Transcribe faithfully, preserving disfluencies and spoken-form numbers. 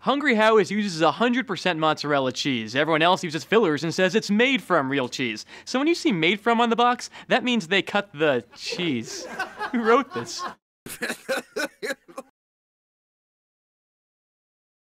Hungry Howies uses one hundred percent mozzarella cheese. Everyone else uses fillers and says it's made from real cheese. So when you see made from on the box, that means they cut the cheese. Who wrote this?